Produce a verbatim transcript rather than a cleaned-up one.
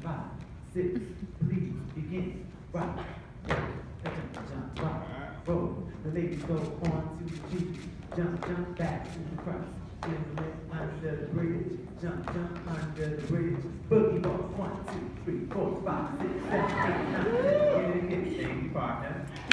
five, six, please begin. Rock, rock, jump, jump, rock, roll. The ladies go on to the G. Jump, jump back to the cross. Inlet under the bridge. Jump, jump under the bridge. Boogie box. One, two, three, four, five, six, seven, eight, nine, ten. Get it, get it. Thank you, partner.